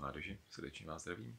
mládeži, srdečně vás zdravím.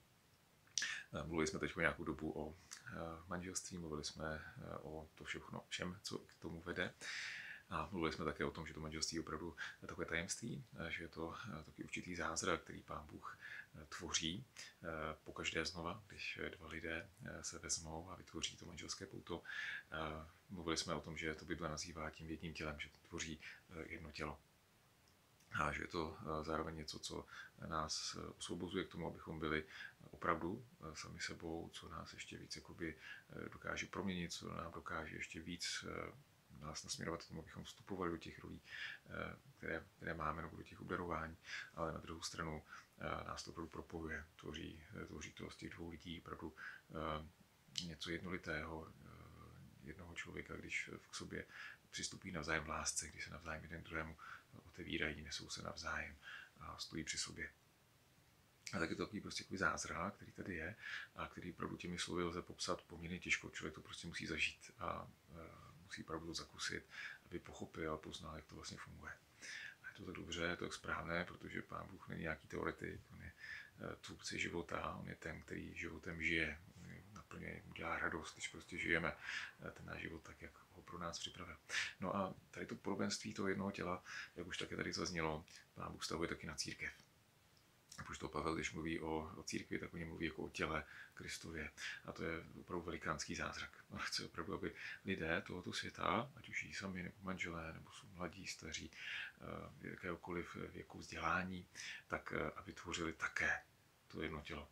Mluvili jsme teď po nějakou dobu o manželství, mluvili jsme o to všechno, všem, co k tomu vede. A mluvili jsme také o tom, že to manželství je opravdu takové tajemství, že je to taky určitý zázrak, který Pán Bůh tvoří pokaždé znova, když dva lidé se vezmou a vytvoří to manželské pouto. Mluvili jsme o tom, že to Bible nazývá tím jedním tělem, že tvoří jedno tělo. A že je to zároveň něco, co nás osvobozuje k tomu, abychom byli opravdu sami sebou, co nás ještě víc jakoby dokáže proměnit, co nám dokáže ještě víc nás nasměrovat k tomu, abychom vstupovali do těch rolí, které máme, nebo do těch obdarování, ale na druhou stranu nás to opravdu propojuje, tvoří to z těch dvou lidí opravdu něco jednolitého, jednoho člověka, když k sobě přistupí navzájem v lásce, když se navzájem jeden druhému otevírají, nesou se navzájem a stojí při sobě. A tak je to takový prostě zázrak, který tady je a který opravdu těmi slovy lze popsat poměrně těžko. Člověk to prostě musí zažít a musí opravdu to zakusit, aby pochopil a poznal, jak to vlastně funguje. A je to tak dobře, je to tak správné, protože Pán Bůh není nějaký teoretik, on je tvůrce života, on je ten, který životem žije, naplně mu dělá radost, když prostě žijeme ten náš život tak, jak ho pro nás připravil. No a tady to podobenství toho jednoho těla, jak už také tady zaznělo, Pán Bůh stavuje taky na církev. Apoštol Pavel, když mluví o církvi, tak o něm mluví jako o těle Kristově. A to je opravdu velikánský zázrak. A chce opravdu, aby lidé tohoto světa, ať už jí sami, nebo manželé, nebo jsou mladí, staří, jakéhokoliv věku vzdělání, tak aby tvořili také to jedno tělo.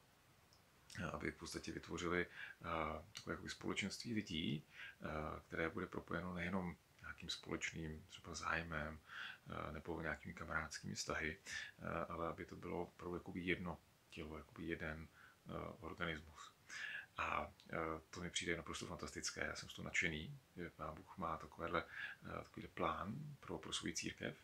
Aby v podstatě vytvořili takové jakoby společenství lidí, které bude propojeno nejenom nějakým společným třeba zájmem nebo nějakými kamarádskými vztahy, ale aby to bylo opravdu jakoby jedno tělo, jakoby jeden organismus. A to mi přijde naprosto fantastické. Já jsem z toho nadšený, že Pán Bůh má takovýhle plán pro svou církev,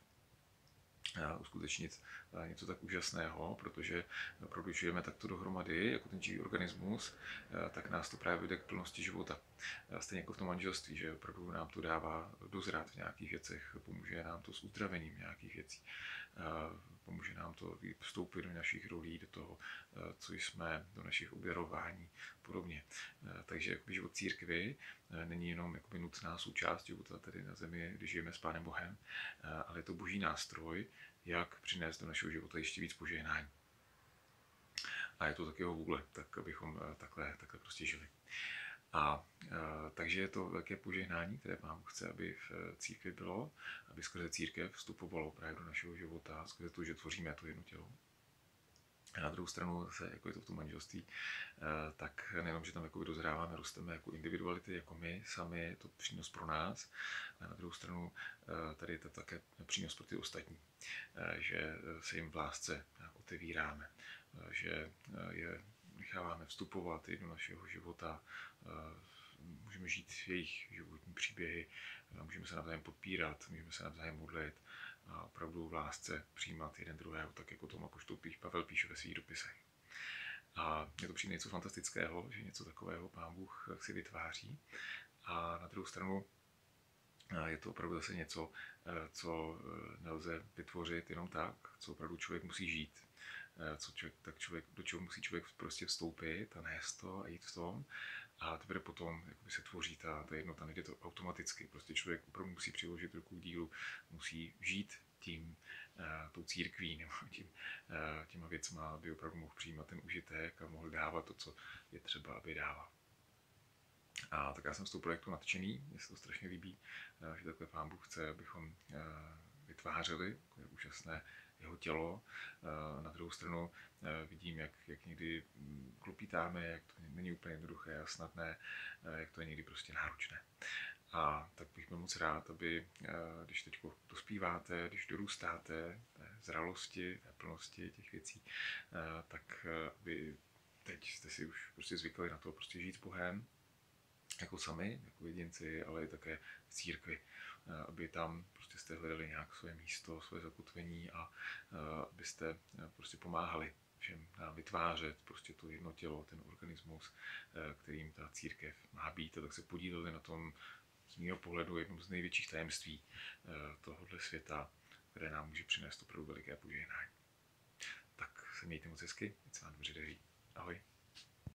uskutečnit něco tak úžasného, protože opravdu žijeme takto dohromady, jako ten živý organismus, tak nás to právě vede k plnosti života. Stejně jako v tom manželství, že opravdu nám to dává dozrát v nějakých věcech, pomůže nám to s uzdravením nějakých věcí, pomůže nám to vstoupit do našich rolí, do toho, co jsme, do našich obdarování podobně. Takže jakoby život církvy není jenom jakoby nutná součást života tady na zemi, když žijeme s Pánem Bohem, ale je to boží nástroj, jak přinést do našeho života ještě víc požehnání. A je to tak jeho vůle, tak abychom takhle prostě žili. Takže je to velké požehnání, které Pán Bůh chce, aby v církvi bylo, aby skrze církev vstupovalo právě do našeho života, skrze to, že tvoříme to jedno tělo. A na druhou stranu zase, jako je to v tom manželství, tak nejenom, že tam jako dozráváme, rosteme jako individuality, jako my sami, je to přínos pro nás, a na druhou stranu tady je to také přínos pro ty ostatní, že se jim v lásce otevíráme, že je necháváme vstupovat do našeho života, můžeme žít jejich životní příběhy, můžeme se navzájem podpírat, můžeme se navzájem modlit a opravdu v lásce přijímat jeden druhého, tak jako tomu apoštol Pavel píše ve svých dopisech. A je to přijde něco fantastického, že něco takového Pán Bůh si vytváří. A na druhou stranu je to opravdu zase něco, co nelze vytvořit jenom tak, co opravdu člověk musí žít. Do čeho musí člověk prostě vstoupit a nést to a jít v tom. A teprve potom se tvoří ta jednota, nejde to automaticky. Prostě člověk opravdu musí přiložit ruku k dílu, musí žít tou církví nebo těma věcma, aby opravdu mohl přijímat ten užitek a mohl dávat to, co je třeba, aby dával. A tak já jsem z toho projektu nadšený, mně se to strašně líbí, že takhle Pán Bůh chce, abychom vytvářeli takové úžasné jeho tělo. Na druhou stranu vidím, jak někdy klopítáme, jak to není úplně jednoduché a snadné, jak to je někdy prostě náročné. A tak bych byl moc rád, aby když teď dospíváte, když dorůstáte té zralosti, té plnosti těch věcí, tak aby teď jste si už prostě zvykli na to prostě žít s Bohem, jako sami, jako jedinci, ale i také v církvi, aby tam prostě jste hledali nějak své místo, své zakotvení a abyste prostě pomáhali všem nám vytvářet prostě to jedno tělo, ten organismus, kterým ta církev má být, a tak se podíleli na tom z mého pohledu jednom z největších tajemství tohohle světa, které nám může přinést opravdu veliké požehnání. Tak se mějte moc hezky, ať se vám dobře daří.